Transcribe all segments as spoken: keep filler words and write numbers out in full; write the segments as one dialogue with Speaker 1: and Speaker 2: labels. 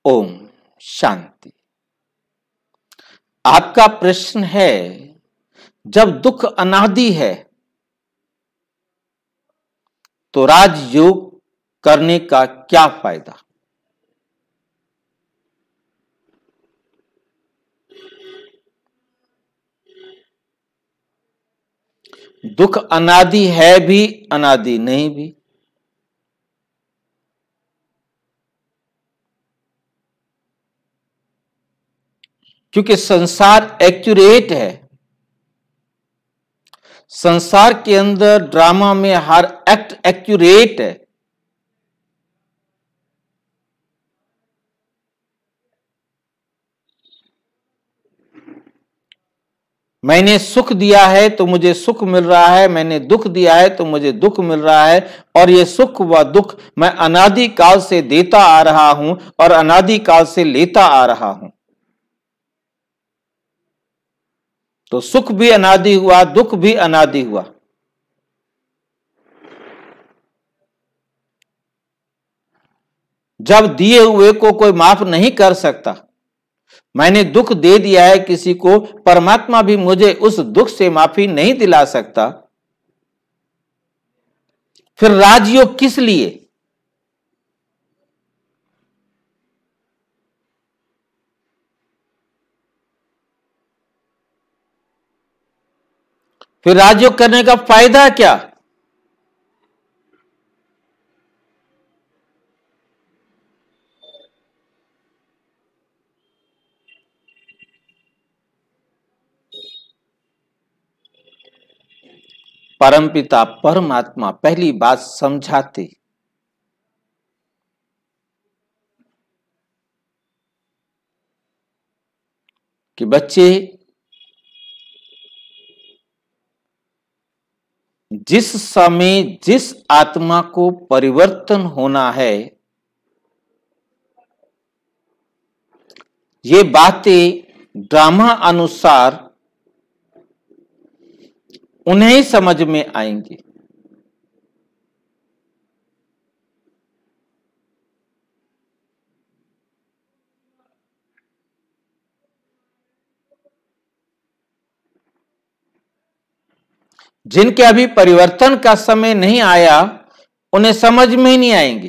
Speaker 1: ओम शांति। आपका प्रश्न है, जब दुख अनादि है तो राजयोग करने का क्या फायदा? दुख अनादि है भी, अनादि नहीं भी। क्योंकि संसार एक्यूरेट है। संसार के अंदर ड्रामा में हर एक्ट एक्यूरेट है। मैंने सुख दिया है तो मुझे सुख मिल रहा है, मैंने दुख दिया है तो मुझे दुख मिल रहा है, और ये सुख व दुख मैं अनादि काल से देता आ रहा हूं और अनादि काल से लेता आ रहा हूं। तो सुख भी अनादि हुआ, दुख भी अनादि हुआ। जब दिए हुए को कोई माफ नहीं कर सकता, मैंने दुख दे दिया है किसी को, परमात्मा भी मुझे उस दुख से माफी नहीं दिला सकता, फिर राजयोग किस लिए? फिर राजयोग करने का फायदा क्या? परमपिता परमात्मा पहली बात समझाते कि बच्चे, जिस समय जिस आत्मा को परिवर्तन होना है, ये बातें ड्रामा अनुसार उन्हें समझ में आएंगी। जिनके अभी परिवर्तन का समय नहीं आया, उन्हें समझ में ही नहीं आएंगी।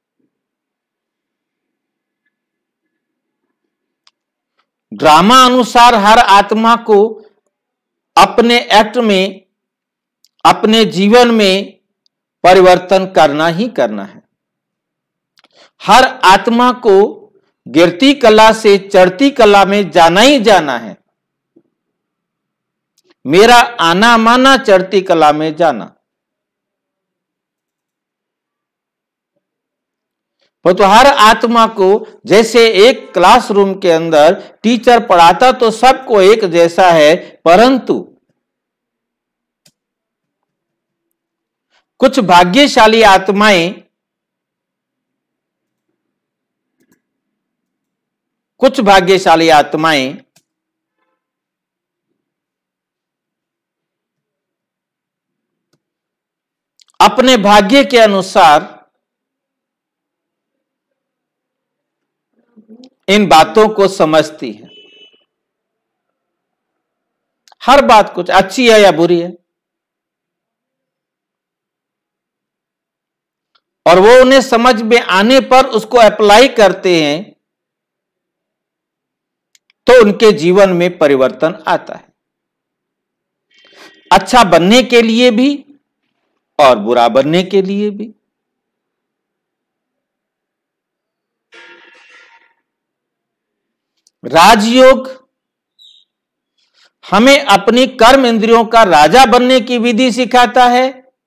Speaker 1: ड्रामा अनुसार हर आत्मा को अपने एक्ट में, अपने जीवन में परिवर्तन करना ही करना है। हर आत्मा को गिरती कला से चढ़ती कला में जाना ही जाना है। मेरा आना माना चढ़ती कला में जाना। तो हर आत्मा को, जैसे एक क्लासरूम के अंदर टीचर पढ़ाता तो सबको एक जैसा है, परंतु कुछ भाग्यशाली आत्माएं, कुछ भाग्यशाली आत्माएं अपने भाग्य के अनुसार इन बातों को समझती है। हर बात कुछ अच्छी है या बुरी है, और वो उन्हें समझ में आने पर उसको अप्लाई करते हैं तो उनके जीवन में परिवर्तन आता है। अच्छा बनने के लिए भी और बुरा बनने के लिए भी। राजयोग हमें अपनी कर्म इंद्रियों का राजा बनने की विधि सिखाता है।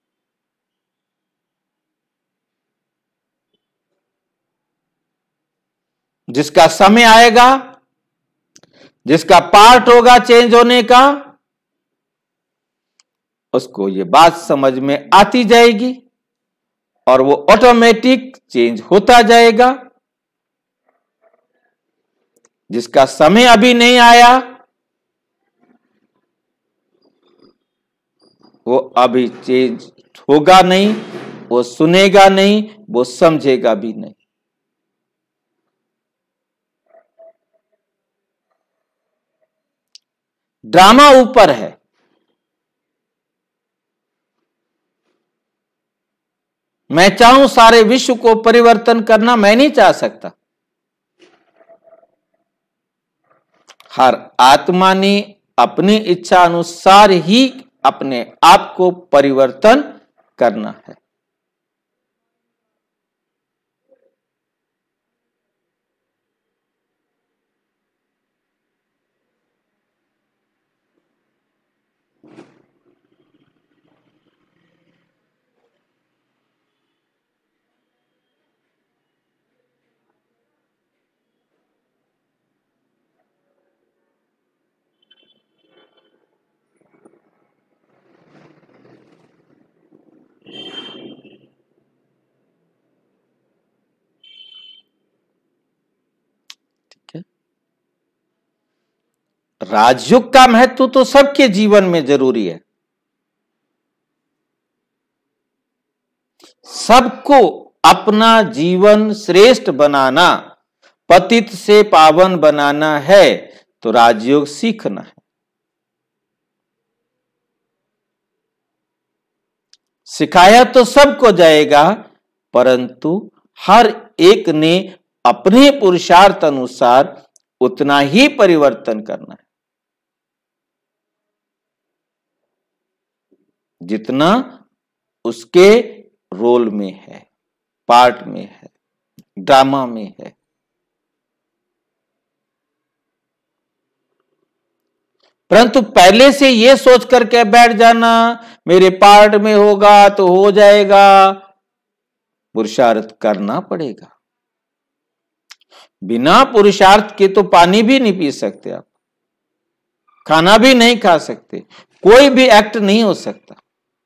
Speaker 1: जिसका समय आएगा, जिसका पार्ट होगा चेंज होने का, उसको ये बात समझ में आती जाएगी और वो ऑटोमेटिक चेंज होता जाएगा। जिसका समय अभी नहीं आया, वो अभी चेंज होगा नहीं, वो सुनेगा नहीं, वो समझेगा भी नहीं। ड्रामा ऊपर है। मैं चाहूं सारे विश्व को परिवर्तन करना, मैं नहीं चाह सकता। हर आत्मा ने अपनी इच्छा अनुसार ही अपने आप को परिवर्तन करना है। राजयोग का महत्व तो सबके जीवन में जरूरी है। सबको अपना जीवन श्रेष्ठ बनाना, पतित से पावन बनाना है तो राजयोग सीखना है। सिखाया तो सबको जाएगा, परंतु हर एक ने अपने पुरुषार्थ अनुसार उतना ही परिवर्तन करना है जितना उसके रोल में है, पार्ट में है, ड्रामा में है। परंतु पहले से यह सोच करके बैठ जाना मेरे पार्ट में होगा तो हो जाएगा, पुरुषार्थ करना पड़ेगा। बिना पुरुषार्थ के तो पानी भी नहीं पी सकते आप, खाना भी नहीं खा सकते, कोई भी एक्ट नहीं हो सकता।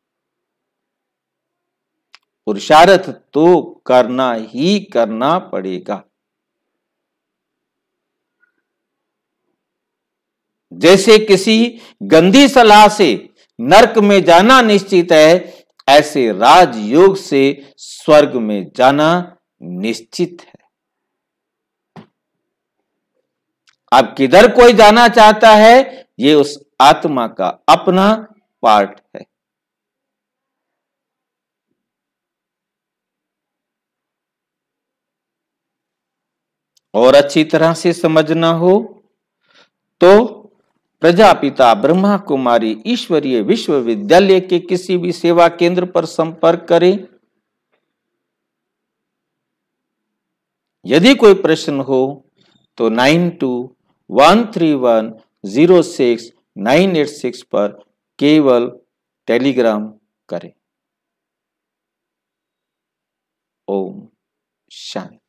Speaker 1: पुरुषार्थ तो करना ही करना पड़ेगा। जैसे किसी गंदी सलाह से नरक में जाना निश्चित है, ऐसे राजयोग से स्वर्ग में जाना निश्चित है। अब किधर कोई जाना चाहता है, ये उस आत्मा का अपना पार्ट है। और अच्छी तरह से समझना हो तो प्रजापिता ब्रह्मा कुमारी ईश्वरीय विश्वविद्यालय के किसी भी सेवा केंद्र पर संपर्क करें। यदि कोई प्रश्न हो तो nine two one three one zero six nine eight six पर केवल टेलीग्राम करें। ओम शांति।